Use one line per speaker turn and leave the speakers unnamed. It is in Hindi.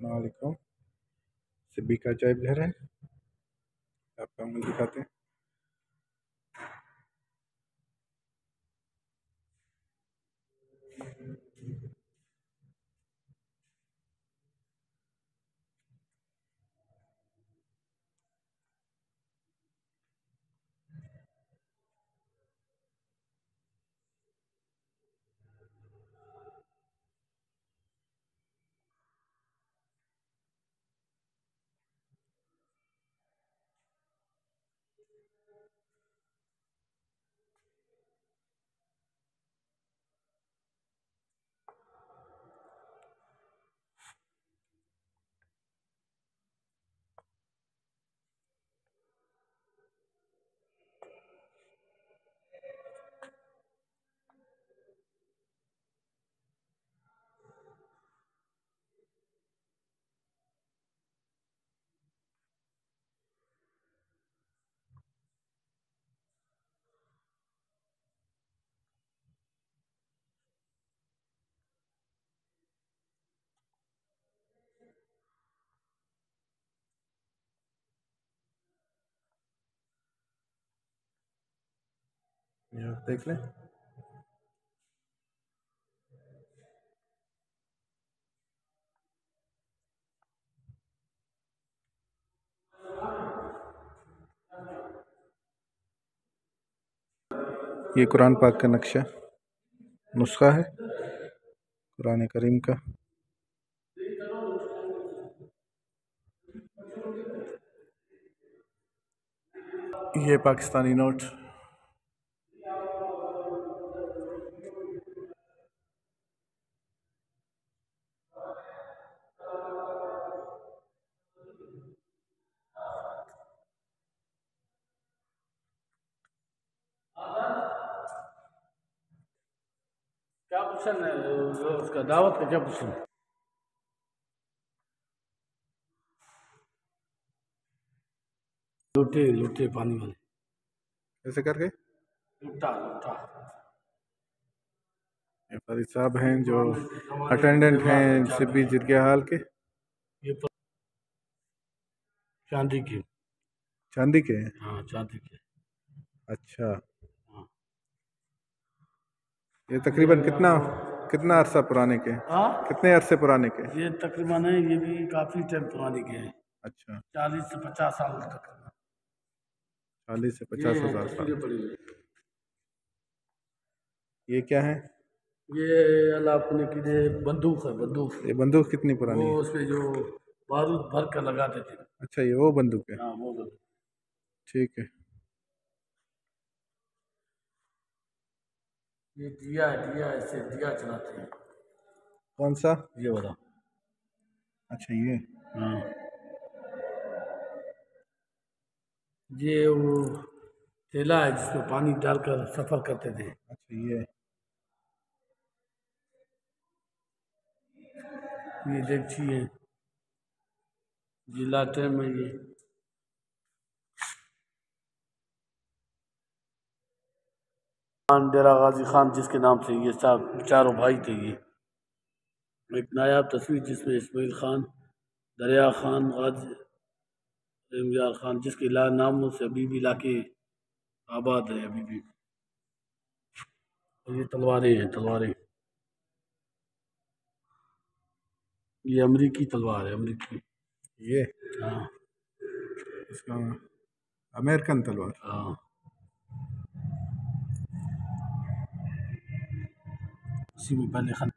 अस्सलामुअलैकुम। सिब्बी का अजायब घर है, आपका अमल दिखाते हैं। ये आप देख लें। ये कुरान पाक का नक्शा नुस्खा है कुरान करीम का। ये पाकिस्तानी नोट,
क्या क्वेश्चन है उसका, दावत का क्या क्वेश्चन? लोटे लोटे पानी वाले,
ऐसे करके।
लोटा लोटा।
ये फारिद साहब हैं जो अटेंडेंट हैं सिब्बी जिरगे हाल के।
ये चांदी की।
चांदी के हैं?
हाँ चांदी के।
अच्छा,
हाँ
ये तकरीबन कितना कितना अरसा पुराने के?
हाँ,
कितने अरसे पुराने के?
ये तकरीबन है, ये भी काफी टाइम पुराने के हैं।
अच्छा,
40 से 50 साल तक।
40 से
ये
50,000 साल।
तस्वीरें पड़ी हुई।
ये क्या है?
ये अल्लाह अपने की ये बंदूक है, बंदूक।
ये बंदूक कितनी पुरानी
वो
है?
उसमें जो बारूद भर कर लगाते थे।
अच्छा, ये वो बंदूक है।
हाँ वो बंदूक।
ठीक है।
ये दिया है, दिया ऐसे दिया चलाते हैं।
कौन सा?
ये वाला।
अच्छा, ये।
हाँ, ये वो थैला है जिसमें पानी डालकर सफर करते थे।
अच्छा,
ये देखिए है, जिला ट्रेन में ये खान, डेरा गाजी खान जिसके नाम से ये चारों भाई थे। ये एक नायाब तस्वीर जिसमें इस्माइल खान, दरिया खान, गाजी इमयार खान, जिसके नामों से अभी भी इलाके आबाद है अभी भी। और ये तलवारें हैं, तलवारें। ये अमरीकी तलवार है, अमरीकी।
ये
हाँ
इसका अमेरिकन तलवार।
हाँ। उसी में पहले